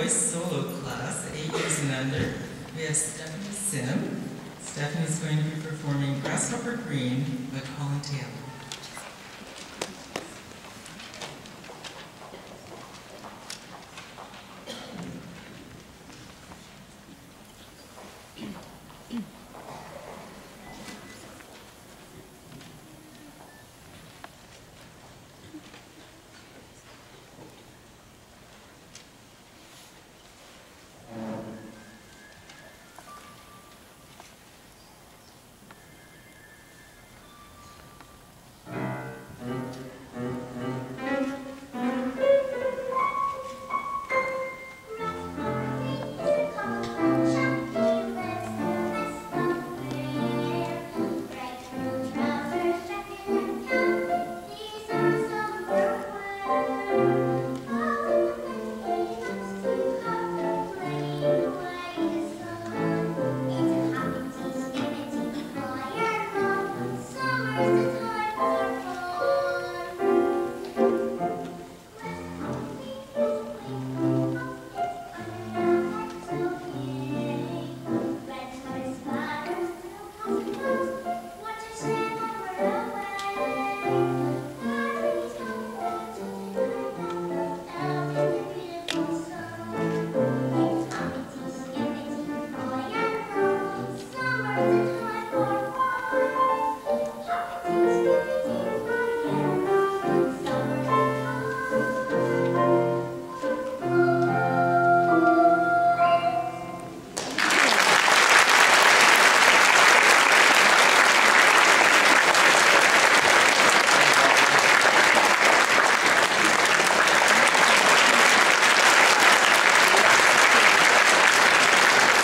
voice solo class, 8 years and under. We have Stephanie Sim. Stephanie's going to be performing Grasshopper Green by Colin Taylor.